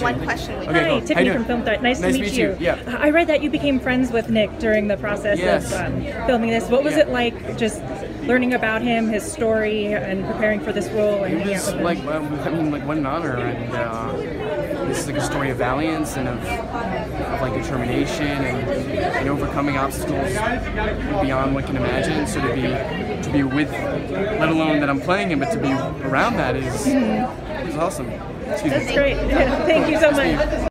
one question. Okay, Hi, cool. Tiffany from Film Threat. Nice to meet you. Yeah. I read that you became friends with Nic during the process of filming this. What was it like just learning about him, his story, and preparing for this role? And it was like, what an honor. And this is like a story of valiance and of like determination and overcoming obstacles beyond one can imagine. So to be with, let alone that I'm playing him, but to be around that is awesome. That's great. Thank you so much.